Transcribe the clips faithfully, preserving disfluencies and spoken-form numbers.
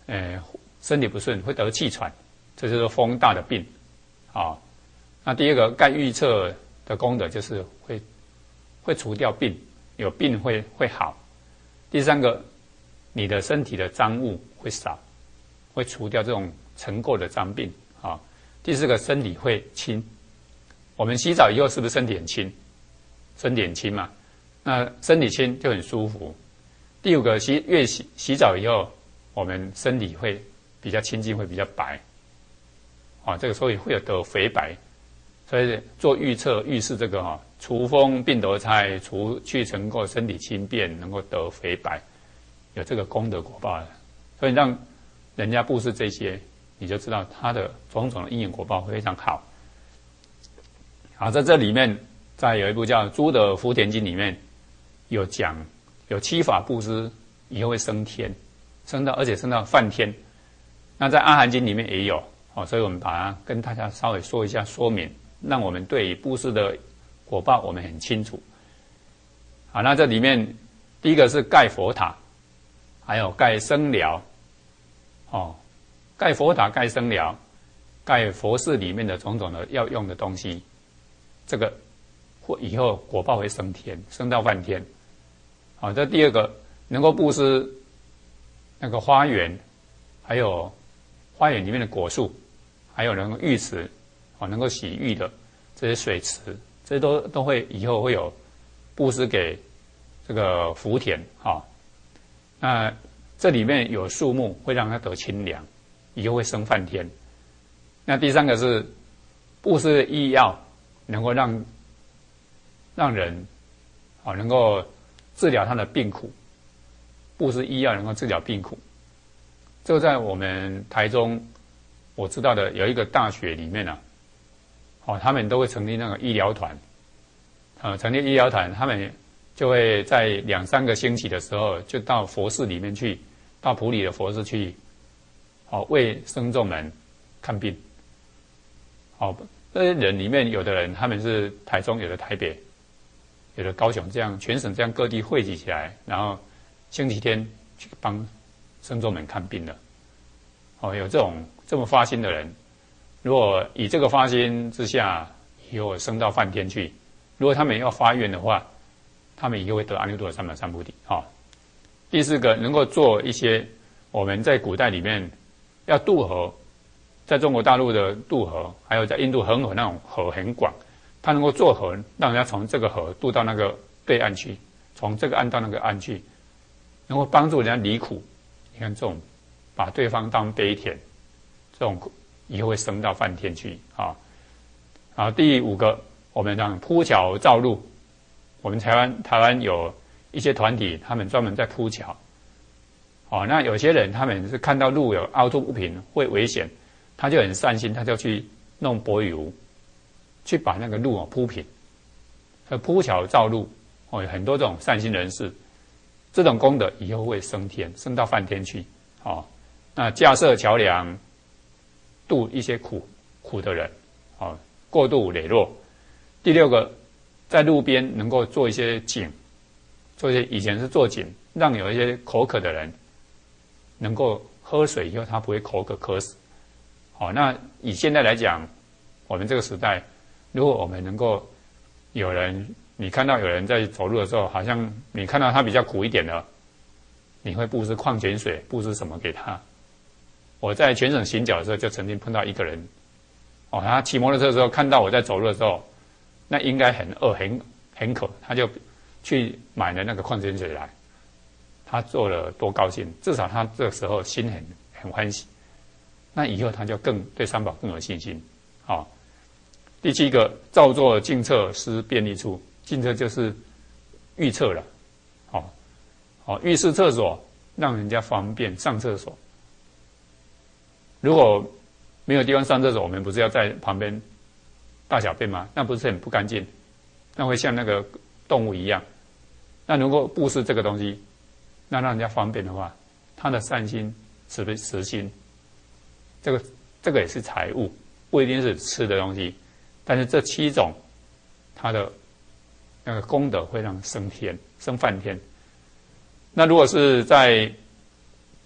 呃，身体不顺，会得气喘，这就是风大的病，啊。那第二个盖预测的功德就是会会除掉病，有病会会好。第三个，你的身体的脏物会少，会除掉这种尘垢的脏病啊。第四个，身体会轻。我们洗澡以后是不是身体很轻？身体很轻嘛，那身体轻就很舒服。第五个，洗越洗洗澡以后，我们身体会比较清净，会比较白。啊，这个所以会有得肥白。所以做预测预示这个哈、啊，除风病得差，除去尘垢，身体轻便，能够得肥白，有这个功德果报的。所以让人家布施这些，你就知道他的种种的因缘果报非常好。好，在这里面，在有一部叫《诸德福田经》里面，有讲有七法布施以后会升天，升到而且升到梵天。那在《阿含经》里面也有哦，所以我们把它跟大家稍微说一下说明，让我们对于布施的果报我们很清楚。好，那这里面第一个是盖佛塔，还有盖僧寮，哦，盖佛塔、盖僧寮、盖佛寺里面的种种的要用的东西。这个或以后果报会升天，升到梵天。好，这第二个能够布施那个花园，还有花园里面的果树，还有能够浴池，哦，能够洗浴的这些水池，这些都都会以后会有布施给这个福田。好，那这里面有树木会让它得清凉，以后会升梵天。那第三个是布施医药。能够让让人啊能够治疗他的病苦，布施医药能够治疗病苦。这个在我们台中我知道的有一个大学里面啊，哦，他们都会成立那个医疗团，呃，成立医疗团，他们就会在两三个星期的时候，就到佛寺里面去，到埔里的佛寺去，哦，为僧众们看病，哦。这些人里面，有的人他们是台中，有的台北，有的高雄，这样全省这样各地汇集起来，然后星期天去帮僧众们看病的。哦，有这种这么发心的人，如果以这个发心之下，以后升到梵天去，如果他们要发愿的话，他们以后会得阿耨多罗三藐三菩提。哦，第四个，能够做一些我们在古代里面要渡河。在中国大陆的渡河，还有在印度恒河那种河很广，它能够做河，让人家从这个河渡到那个对岸去，从这个岸到那个岸去，能够帮助人家离苦。你看这种，把对方当悲田，这种以后会升到梵天去啊。啊，第五个，我们讲铺桥造路，我们台湾台湾有一些团体，他们专门在铺桥。哦，那有些人他们是看到路有凹凸不平，会危险。他就很善心，他就去弄柏油，去把那个路哦铺平，呃铺桥造路哦，有很多这种善心人士，这种功德以后会升天，升到梵天去。哦，那架设桥梁，渡一些苦苦的人，哦，过度磊落。第六个，在路边能够做一些井，做一些以前是做井，让有一些口渴的人能够喝水以后，他不会口渴渴死。好，那以现在来讲，我们这个时代，如果我们能够有人，你看到有人在走路的时候，好像你看到他比较苦一点的，你会布施矿泉水，布施什么给他？我在全省行脚的时候，就曾经碰到一个人，哦，他骑摩托车的时候看到我在走路的时候，那应该很饿、很很渴，他就去买了那个矿泉水来，他做了多高兴，至少他这个时候心很很欢喜。那以后他就更对三宝更有信心。好，哦，第七个，造作净厕施便利处，净厕就是预测了。好，哦，好，浴室厕所让人家方便上厕所。如果没有地方上厕所，我们不是要在旁边大小便吗？那不是很不干净？那会像那个动物一样。那如果布施这个东西，那让人家方便的话，他的善心、慈慈心。这个这个也是财物，不一定是吃的东西，但是这七种，它的那个功德会让升天、升梵天。那如果是在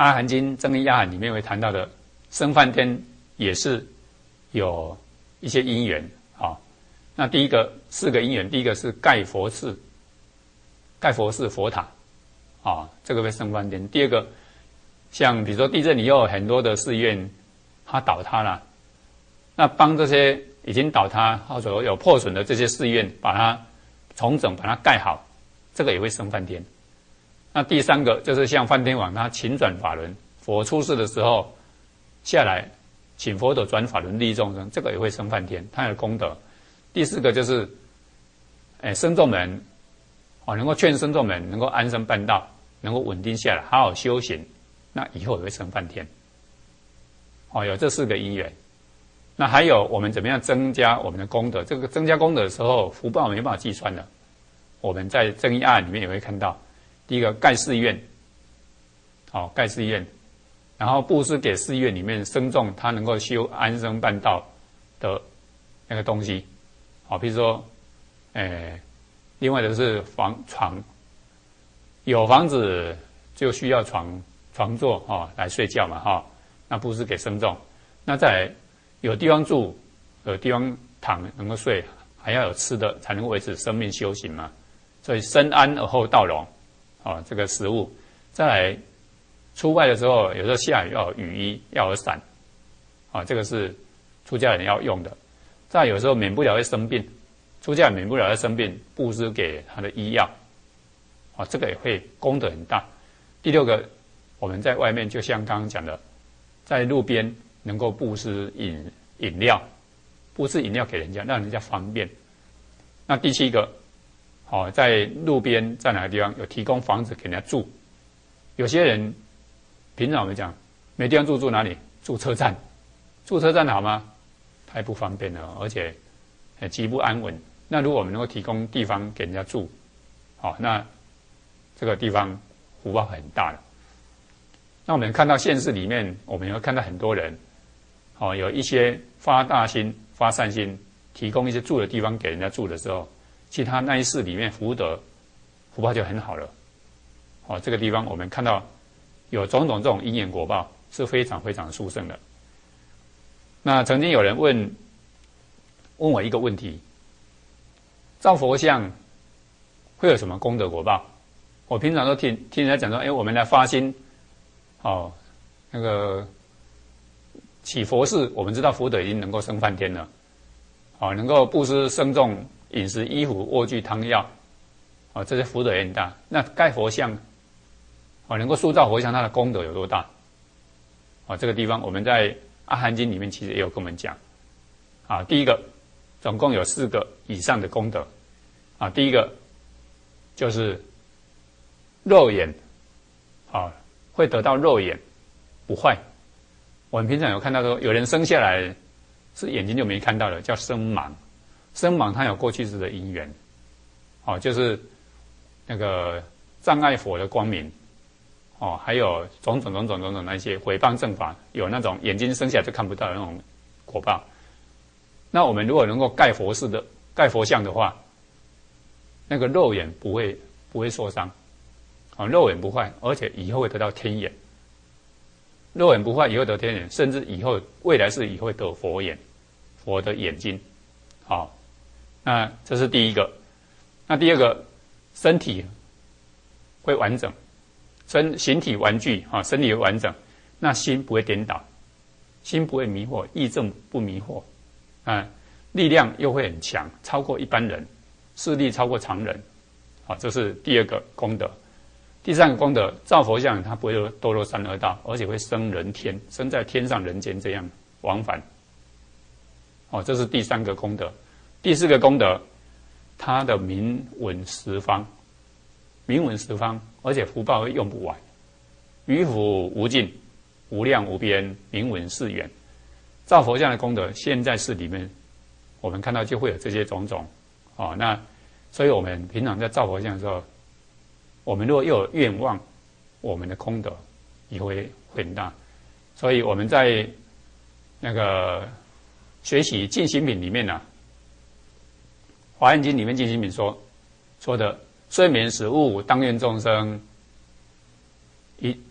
阿含经增一阿含里面会谈到的生梵天也是有一些因缘啊。那第一个四个因缘，第一个是盖佛寺，盖佛寺佛塔啊，这个会生梵天。第二个，像比如说地震以后很多的寺院它倒塌了，那帮这些已经倒塌或者有破损的这些寺院把它重整，把它盖好，这个也会生梵天。那第三个就是像梵天王他勤转法轮，佛出世的时候下来请佛陀转法轮利益众生，这个也会生梵天，他有功德。第四个就是，哎，僧众们，哦，能够劝僧众们能够安身办道，能够稳定下来，好好修行，那以后也会生梵天。哦，有这四个因缘。那还有我们怎么样增加我们的功德？这个增加功德的时候，福报没办法计算的。我们在增一案里面也会看到，第一个盖寺院，好、哦、盖寺院，然后布施给寺院里面僧众他能够修安身办道的那个东西。好，比如说，诶，另外的是房床，有房子就需要床床座哈、哦、来睡觉嘛哈、哦，那布施给僧众。那再来有地方住，有地方躺能够睡，还要有吃的才能够维持生命修行嘛。所以身安而后道荣，啊、哦，这个食物。再来出外的时候，有时候下雨要有雨衣，要有伞，啊、哦，这个是出家人要用的。再有时候免不了会生病，出家人免不了会生病，布施给他的医药，啊、哦，这个也会功德很大。第六个，我们在外面就像刚刚讲的，在路边能够布施饮饮料，布施饮料给人家，让人家方便。那第七个，好、哦，在路边在哪个地方有提供房子给人家住，有些人平常我们讲没地方住，住哪里？住车站，住车站好吗？太不方便了，而且很极不安稳。那如果我们能够提供地方给人家住，好，那这个地方福报很大了。那我们看到现实里面，我们会看到很多人，哦，有一些发大心、发善心，提供一些住的地方给人家住的时候，其实他那一世里面福德、福报就很好了。哦，这个地方我们看到有种种这种因缘果报是非常非常殊胜的。那曾经有人问问我一个问题：造佛像会有什么功德果报？我平常都听听人家讲说，哎，我们来发心，哦，那个起佛事，我们知道福德已经能够升梵天了，哦，能够布施僧众饮食、衣服、卧具、汤药，哦，这些福德也很大。那盖佛像，哦，能够塑造佛像，它的功德有多大？哦，这个地方我们在阿含经里面其实也有跟我们讲，啊，第一个总共有四个以上的功德，啊，第一个就是肉眼，啊，会得到肉眼不坏。我们平常有看到说，有人生下来是眼睛就没看到了，叫生盲。生盲它有过去式的因缘，哦，就是那个障碍佛的光明。哦，还有种种种种种种那些毁谤正法，有那种眼睛生下来就看不到的那种果报。那我们如果能够盖佛寺的盖佛像的话，那个肉眼不会不会受伤，啊、哦，肉眼不坏，而且以后会得到天眼。肉眼不坏，以后得天眼，甚至以后未来是以后会得佛眼，佛的眼睛。好、哦，那这是第一个。那第二个，身体会完整。身形体完具啊，身体完整，那心不会颠倒，心不会迷惑，意正不迷惑，啊，力量又会很强，超过一般人，视力超过常人，好，这是第二个功德。第三个功德，造佛像它不会堕落三恶道，而且会生人天，生在天上人间这样往返，哦，这是第三个功德。第四个功德，它的名闻十方。名闻十方，而且福报会用不完，于福无尽，无量无边，名闻是远。造佛像的功德，现在世里面，我们看到就会有这些种种，哦，那所以我们平常在造佛像的时候，我们如果又有愿望，我们的功德也会很大。所以我们在那个学习净行品里面呢、啊，《华严经》里面净行品说说的。睡眠食物，当愿众生一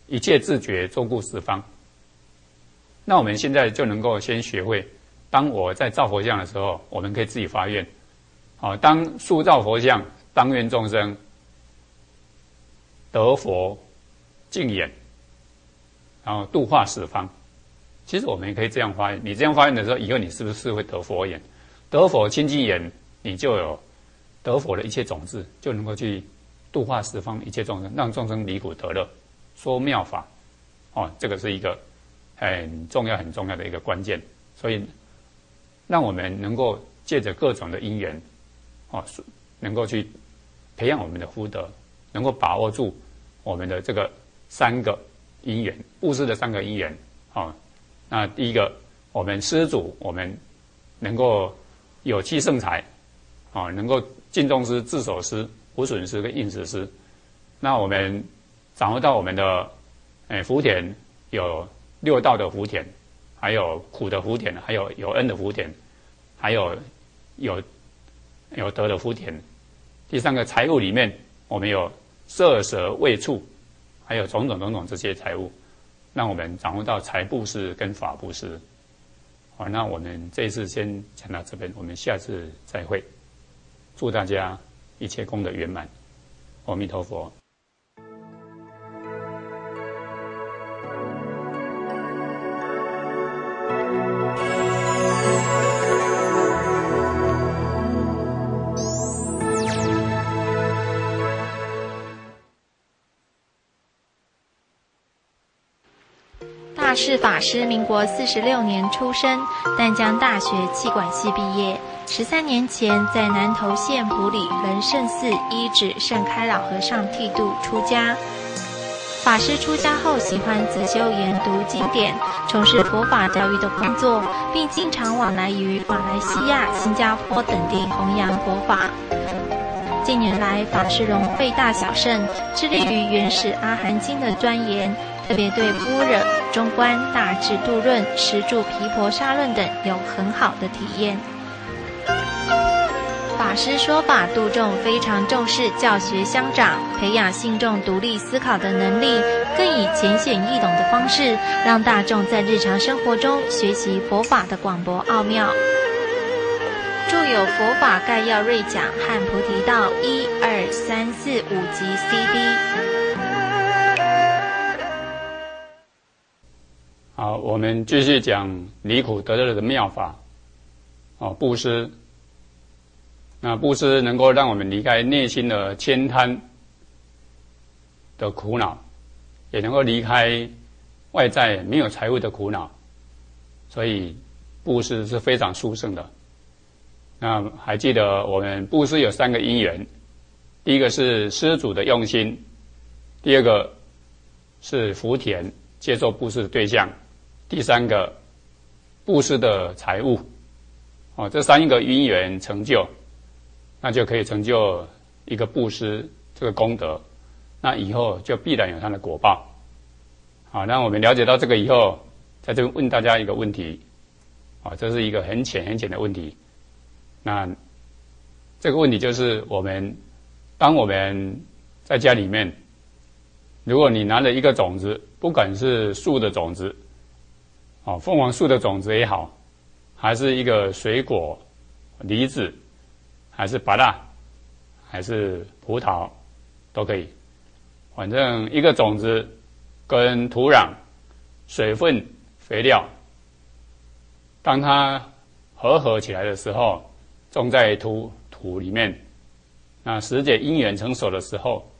一切自觉，周顾十方。那我们现在就能够先学会，当我在造佛像的时候，我们可以自己发愿，好，当塑造佛像，当愿众生得佛净眼，然后度化十方。其实我们也可以这样发愿，你这样发愿的时候，以后你是不是会得佛眼？得佛清净眼，你就有得佛的一切种子，就能够去度化十方一切众生，让众生离苦得乐，说妙法。哦，这个是一个很重要、很重要的一个关键。所以，让我们能够借着各种的因缘，哦，能够去培养我们的福德，能够把握住我们的这个三个因缘，布施的三个因缘。哦，那第一个，我们施主，我们能够有气盛财，啊、哦，能够尽众施、自守施、无损施跟应时施。那我们掌握到我们的，诶，福田有六道的福田，还有苦的福田，还有有恩的福田，还有有有德的福田。第三个财物里面，我们有色舍味触，还有种种种种这些财物，让我们掌握到财布施跟法布施。好，那我们这一次先讲到这边，我们下次再会。祝大家一切功德圆满，阿弥陀佛。 大势法师民国四十六年出生，淡江大学企管系毕业。十三年前，在南投县埔里仁圣寺依止圣开老和尚剃度出家。法师出家后，喜欢自修研读经典，从事佛法教育的工作，并经常往来于马来西亚、新加坡等地弘扬佛法。近年来，法师融会大小乘，致力于原始阿含经的钻研，特别对般若、中观、大智度论、十住毗婆沙论等有很好的体验。法师说法度众非常重视教学相长，培养信众独立思考的能力，更以浅显易懂的方式，让大众在日常生活中学习佛法的广博奥妙。著有《佛法概要锐讲》和《菩提道》一二三四五集 C D。 好，我们继续讲离苦得乐的妙法。哦，布施。那布施能够让我们离开内心的悭贪的苦恼，也能够离开外在没有财物的苦恼，所以布施是非常殊胜的。那还记得我们布施有三个因缘，第一个是施主的用心，第二个是福田接受布施的对象，第三个布施的财物。哦，这三个因缘成就，那就可以成就一个布施这个功德，那以后就必然有它的果报。好，那我们了解到这个以后，在这边问大家一个问题，啊，这是一个很浅很浅的问题。那这个问题就是，我们当我们在家里面，如果你拿了一个种子，不管是树的种子，哦，凤凰树的种子也好，还是一个水果，梨子，还是芭乐，还是葡萄，都可以。反正一个种子跟土壤、水分、肥料，当它合合起来的时候，种在土土里面，那时节因缘成熟的时候，